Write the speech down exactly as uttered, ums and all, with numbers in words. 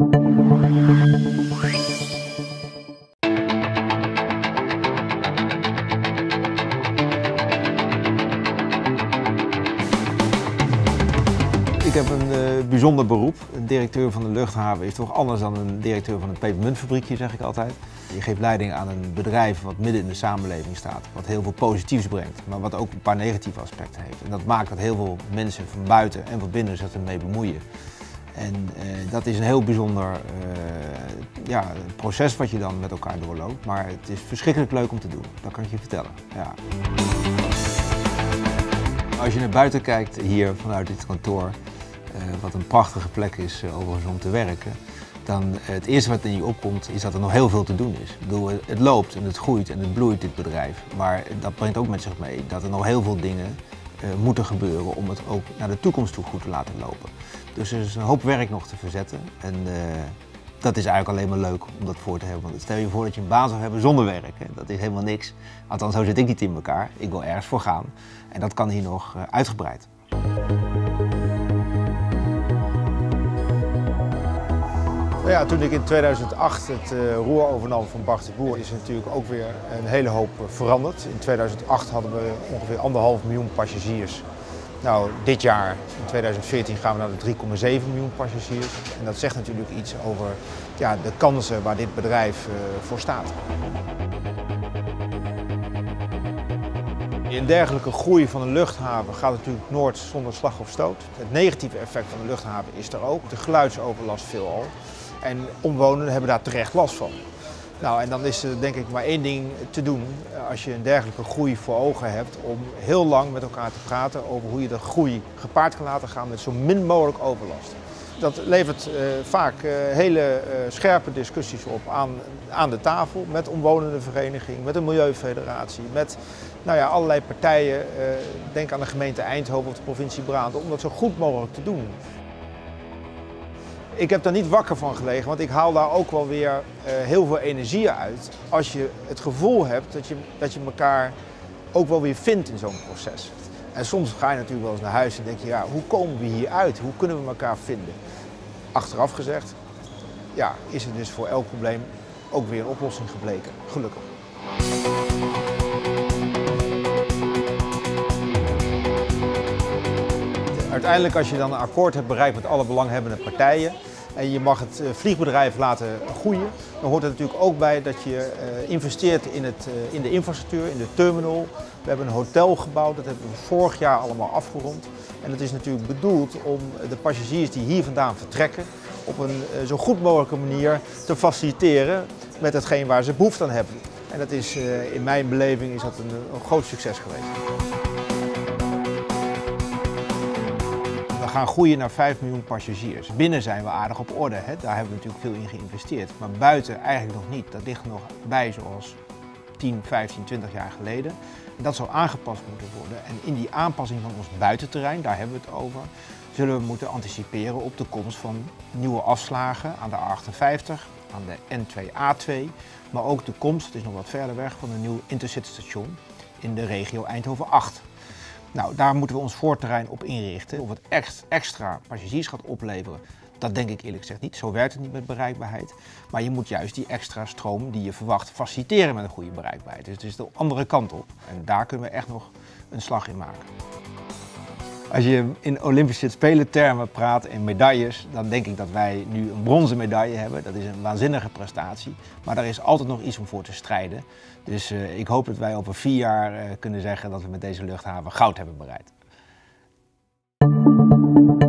Ik heb een uh, bijzonder beroep. Een directeur van de luchthaven is toch anders dan een directeur van een pepermuntfabriekje, zeg ik altijd. Je geeft leiding aan een bedrijf wat midden in de samenleving staat, wat heel veel positiefs brengt, maar wat ook een paar negatieve aspecten heeft. En dat maakt dat heel veel mensen van buiten en van binnen zich ermee bemoeien. En uh, dat is een heel bijzonder uh, ja, proces wat je dan met elkaar doorloopt, maar het is verschrikkelijk leuk om te doen, dat kan ik je vertellen. Ja. Als je naar buiten kijkt, hier vanuit dit kantoor, uh, wat een prachtige plek is uh, overigens om te werken, dan uh, het eerste wat in je opkomt is dat er nog heel veel te doen is. Ik bedoel, het loopt en het groeit en het bloeit, dit bedrijf, maar dat brengt ook met zich mee dat er nog heel veel dingen uh, moeten gebeuren om het ook naar de toekomst toe goed te laten lopen. Dus er is een hoop werk nog te verzetten en uh, dat is eigenlijk alleen maar leuk om dat voor te hebben. Want stel je voor dat je een baan zou hebben zonder werk, hè? Dat is helemaal niks. Althans, zo zit ik niet in elkaar. Ik wil ergens voor gaan en dat kan hier nog uh, uitgebreid. Nou ja, toen ik in tweeduizend acht het uh, roer overnam van Bart de Boer is er natuurlijk ook weer een hele hoop veranderd. In tweeduizend acht hadden we ongeveer anderhalf miljoen passagiers. Nou, dit jaar, in tweeduizend veertien, gaan we naar de drie komma zeven miljoen passagiers. En dat zegt natuurlijk iets over ja, de kansen waar dit bedrijf uh, voor staat. Een dergelijke groei van een luchthaven gaat natuurlijk nooit zonder slag of stoot. Het negatieve effect van de luchthaven is er ook. De geluidsoverlast veelal. En omwonenden hebben daar terecht last van. Nou, en dan is er denk ik maar één ding te doen als je een dergelijke groei voor ogen hebt, om heel lang met elkaar te praten over hoe je de groei gepaard kan laten gaan met zo min mogelijk overlast. Dat levert uh, vaak uh, hele uh, scherpe discussies op aan, aan de tafel met omwonende vereniging, met een milieufederatie, met nou ja, allerlei partijen. Uh, denk aan de gemeente Eindhoven of de provincie Brabant, om dat zo goed mogelijk te doen. Ik heb daar niet wakker van gelegen, want ik haal daar ook wel weer uh, heel veel energie uit als je het gevoel hebt dat je, dat je elkaar ook wel weer vindt in zo'n proces. En soms ga je natuurlijk wel eens naar huis en denk je, ja, hoe komen we hier uit? Hoe kunnen we elkaar vinden? Achteraf gezegd, ja, is er dus voor elk probleem ook weer een oplossing gebleken, gelukkig. Uiteindelijk, als je dan een akkoord hebt bereikt met alle belanghebbende partijen en je mag het vliegbedrijf laten groeien, dan hoort er natuurlijk ook bij dat je investeert in, het, in de infrastructuur, in de terminal. We hebben een hotel gebouwd, dat hebben we vorig jaar allemaal afgerond. En dat is natuurlijk bedoeld om de passagiers die hier vandaan vertrekken op een zo goed mogelijke manier te faciliteren met hetgeen waar ze behoefte aan hebben. En dat is, in mijn beleving is dat een, een groot succes geweest. We gaan groeien naar vijf miljoen passagiers. Binnen zijn we aardig op orde, hè? Daar hebben we natuurlijk veel in geïnvesteerd. Maar buiten eigenlijk nog niet. Dat ligt er nog bij zoals tien, vijftien, twintig jaar geleden. Dat zou aangepast moeten worden. En in die aanpassing van ons buitenterrein, daar hebben we het over, zullen we moeten anticiperen op de komst van nieuwe afslagen aan de A achtenvijftig, aan de N twee A twee. Maar ook de komst, het is nog wat verder weg, van een nieuw intercity station in de regio Eindhoven acht. Nou, daar moeten we ons voorterrein op inrichten. Of het extra passagiers gaat opleveren, dat denk ik eerlijk gezegd niet. Zo werkt het niet met bereikbaarheid. Maar je moet juist die extra stroom die je verwacht faciliteren met een goede bereikbaarheid. Dus het is de andere kant op. En daar kunnen we echt nog een slag in maken. Als je in Olympische Spelen termen praat en medailles, dan denk ik dat wij nu een bronzen medaille hebben. Dat is een waanzinnige prestatie, maar daar is altijd nog iets om voor te strijden. Dus uh, ik hoop dat wij over vier jaar uh, kunnen zeggen dat we met deze luchthaven goud hebben bereikt.